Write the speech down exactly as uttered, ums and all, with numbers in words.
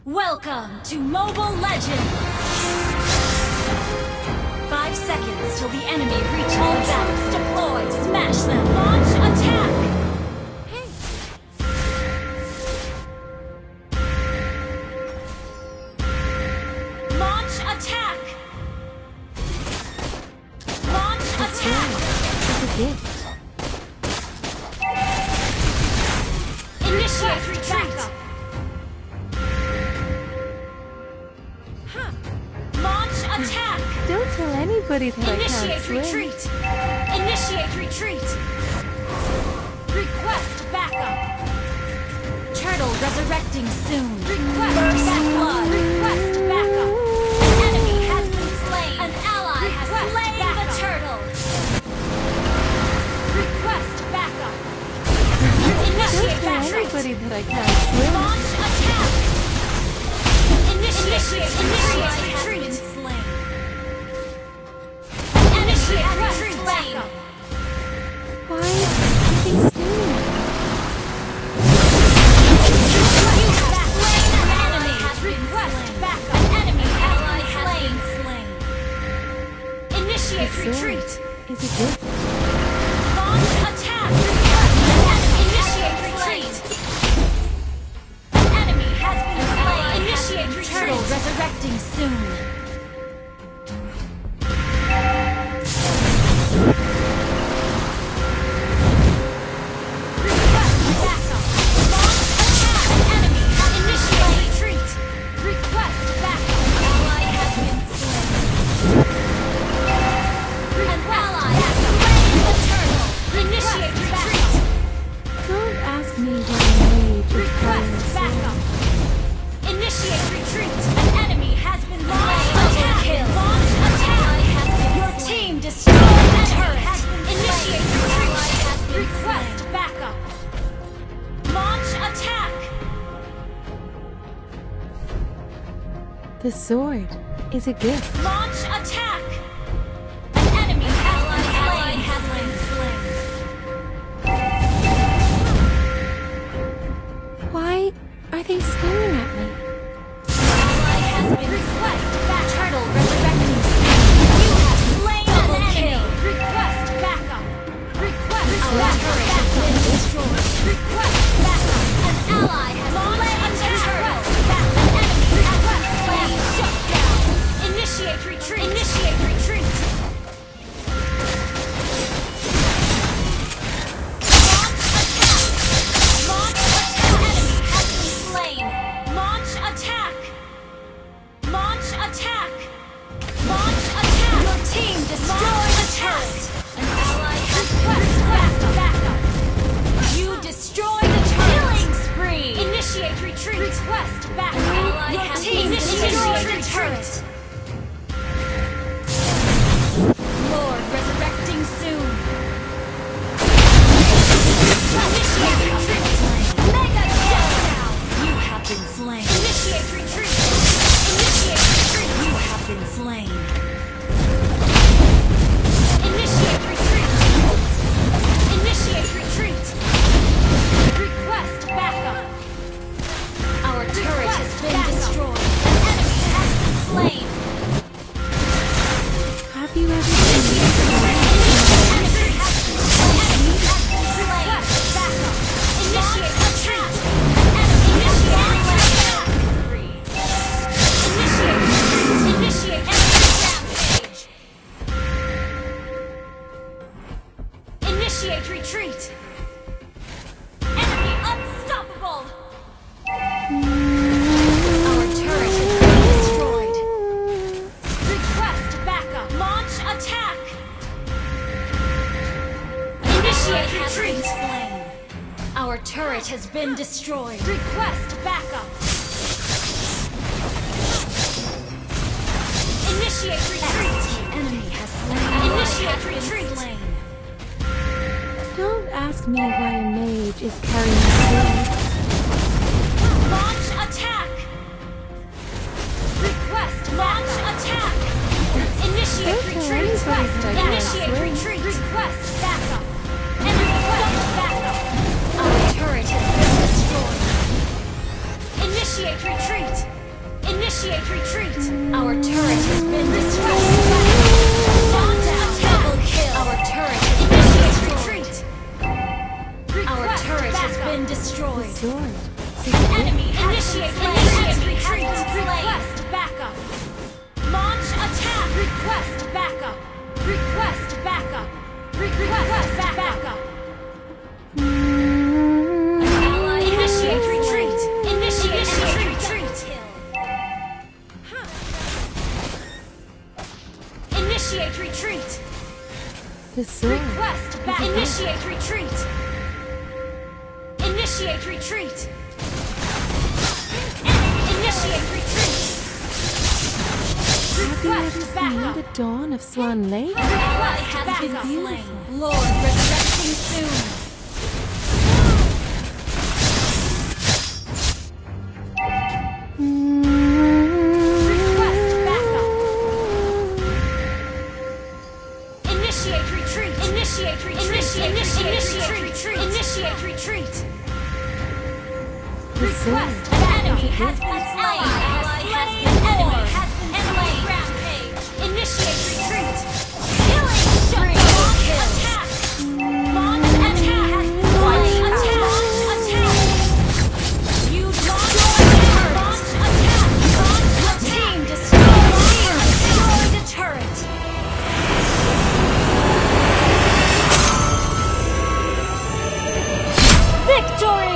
Welcome to Mobile Legends! Five seconds till the enemy reaches all the battles. Deploy, smash them, launch, attack! Hey. Launch, attack! Launch, attack! It's a gift. Initiate retreat! Attack! Don't tell anybody that I can't Initiate swim. retreat! Initiate retreat! Request backup! Turtle resurrecting soon! Request backup! Request backup! An enemy has been slain! An ally has slain the turtle! Request backup! Initiate Don't tell retreat! anybody that I can't swim. Launch attack! Initiate, initiate retreat! Initiate retreat! Backup! Why are they staring? You have slain an enemy! Request backup! An enemy ally has been slain! Initiate The sword retreat! is a gift. Launch attack! Request an enemy! Initiate retreat! An enemy has been slain! Initiate retreat! Turtle resurrecting soon! The sword is a gift. Launch attack! An enemy ally has been slain. Why are they staring at me? Ally has been request back turtle resurrecting soon. You have slain an enemy. Request backup. Request backup has been destroyed. Request backup. An ally has slain a turtle. An enemy has slain. Shut down. Initiate retreat. Initiate retreat. Launch attack. Launch attack. Enemy has been slain. Launch attack. Launch attack. Launch attack. Your team destroyed the turret. An ally has request backup. You destroyed the turret. Killing spree. Initiate retreat. Request backup. Your team destroyed the turret. Lord resurrecting soon. Initiate retreat. Mega shutdown. You have been slain. Initiate retreat. Initiate retreat. You have been slain. Initiate retreat. Initiate retreat. Request backup. Our turret has been destroyed. An enemy has been slain. Have you ever seen me? Initiate retreat! Enemy unstoppable! Our turret has been destroyed. Request backup! Launch attack! Initiate retreat! Slain. Our turret has been destroyed. Request backup! Initiate retreat! Enemy has slain. Initiate retreat! Don't ask me why a mage is carrying a sword. Launch attack! Request launch attack! Initiate Don't tell retreat! anybody that I can't Initiate swim. retreat! Request backup! And request backup! Our turret has been destroyed! Initiate retreat! Initiate retreat. Our turret has been destroyed. Down down. Double kill. Our turret has been destroyed. Our turret has been The destroyed. sword. Enemy initiate initiate retreat. Request backup. Launch attack. Request backup. Request backup. Request backup. Ally initiate retreat. Initiate retreat. Initiate retreat. The sword. Request back. Initiate retreat. Initiate retreat. Initiate retreat. Have you ever Request seen backup. the dawn of Swan Lake? Ally has been slain. Lord resurrecting soon. Request backup. Initiate retreat. Initiate retreat. Initiate retreat. Initiate retreat. The sword. Request. An enemy has been slain. Ally has been slain. Has been slain. Rampage. Initiate retreat. Killing spree. Launch attack. Launch attack has been slain. Attack. Launch attack. You launch attack. Launch attack. Launch attack. Destroy. Destroy the turret. Victory.